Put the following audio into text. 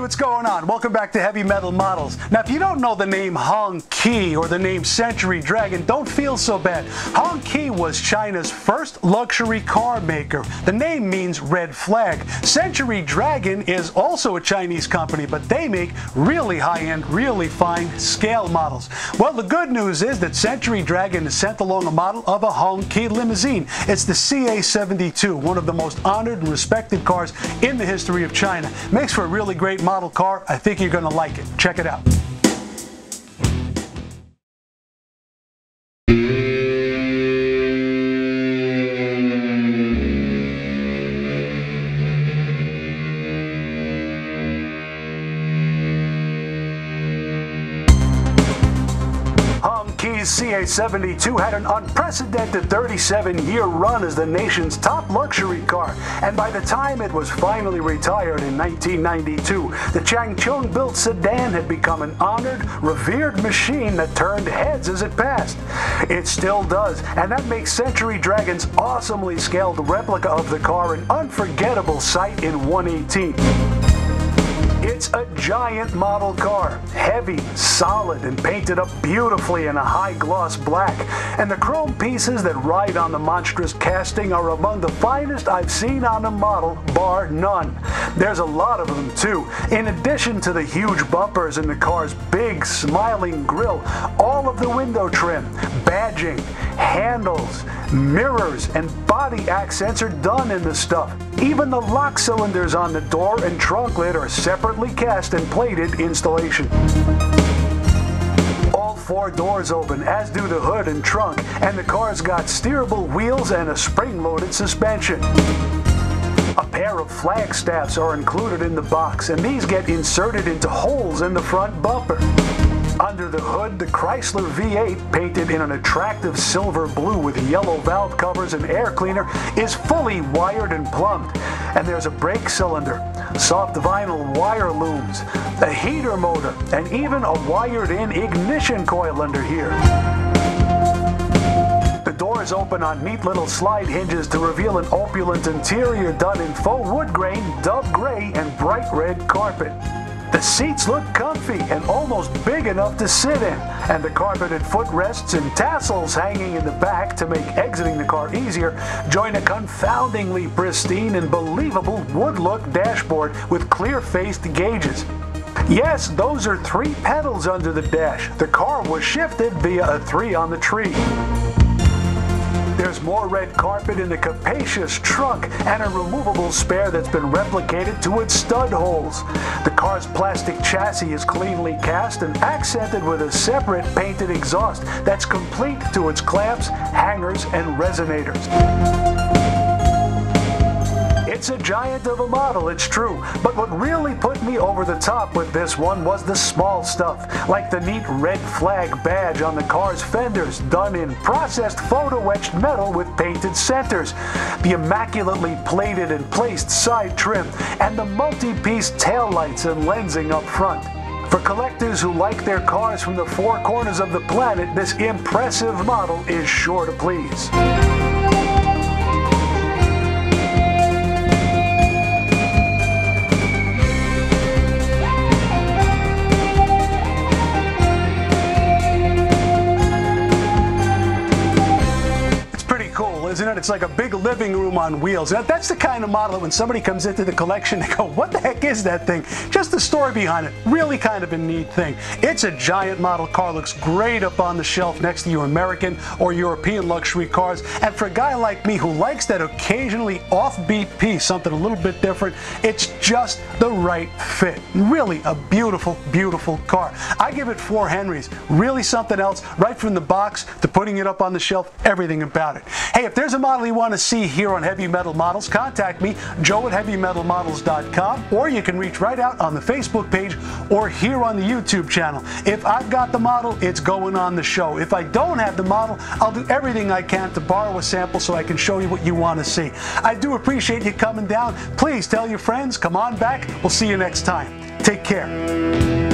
what's going on? Welcome back to Heavy Metal Models. Now, if you don't know the name Hongqi or the name Century Dragon, don't feel so bad. Hongqi was China's first luxury car maker. The name means red flag. Century Dragon is also a Chinese company, but they make really high-end, really fine scale models. Well, the good news is that Century Dragon has sent along a model of a Hongqi limousine. It's the CA72, one of the most honored and respected cars in the history of China. Makes for a really great model car. I think you're going to like it. Check it out. Hongqi's CA72 had an unprecedented 37-year run as the nation's top luxury car, and by the time it was finally retired in 1992, the Changchun-built sedan had become an honored, revered machine that turned heads as it passed. It still does, and that makes Century Dragon's awesomely scaled replica of the car an unforgettable sight in 1/18. It's a giant model car, heavy, solid, and painted up beautifully in a high-gloss black. And the chrome pieces that ride on the monstrous casting are among the finest I've seen on a model, bar none. There's a lot of them, too. In addition to the huge bumpers in the car's big, smiling grille, all of the window trim, badging, handles, mirrors, and body accents are done in the stuff. Even the lock cylinders on the door and trunk lid are separately cast and plated installation. All four doors open, as do the hood and trunk, and the car's got steerable wheels and a spring-loaded suspension. A pair of flag staffs are included in the box, and these get inserted into holes in the front bumper. Under the hood, the Chrysler V8, painted in an attractive silver blue with yellow valve covers and air cleaner, is fully wired and plumbed. And there's a brake cylinder, soft vinyl wire looms, a heater motor, and even a wired-in ignition coil under here. The doors open on neat little slide hinges to reveal an opulent interior done in faux wood grain, dove gray, and bright red carpet. The seats look comfy and almost big enough to sit in, and the carpeted footrests and tassels hanging in the back to make exiting the car easier join a confoundingly pristine and believable wood-look dashboard with clear-faced gauges. Yes, those are 3 pedals under the dash. The car was shifted via a 3 on the tree. There's more red carpet in the capacious trunk and a removable spare that's been replicated to its stud holes. The car's plastic chassis is cleanly cast and accented with a separate painted exhaust that's complete to its clamps, hangers, and resonators. It's a giant of a model, it's true, but what really put me over the top with this one was the small stuff, like the neat red flag badge on the car's fenders, done in processed photo-etched metal with painted centers, the immaculately plated and placed side trim, and the multi-piece taillights and lensing up front. For collectors who like their cars from the 4 corners of the planet, this impressive model is sure to please. Isn't it? It's like a big living room on wheels. Now, that's the kind of model that when somebody comes into the collection, they go, what the heck is that thing? Just the story behind it. Really kind of a neat thing. It's a giant model car. Looks great up on the shelf next to your American or European luxury cars. And for a guy like me who likes that occasionally offbeat piece, something a little bit different, it's just the right fit. Really a beautiful, beautiful car. I give it 4 Henrys. Really something else, right from the box to putting it up on the shelf, everything about it. Hey, if there's a model you want to see here on Heavy Metal Models, contact me, joe@heavymetalmodels.com, or you can reach right out on the Facebook page or here on the YouTube channel. If I've got the model, it's going on the show. If I don't have the model, I'll do everything I can to borrow a sample so I can show you what you want to see. I do appreciate you coming down. Please tell your friends, come on back. We'll see you next time. Take care.